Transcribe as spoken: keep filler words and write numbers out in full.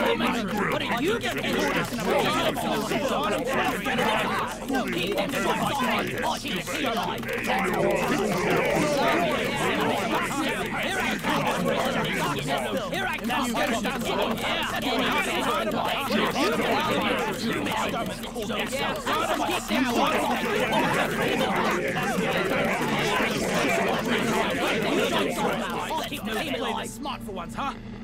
But if you get any action about no, keep them to my side. I can see alive. Here I come. Smart for once, huh?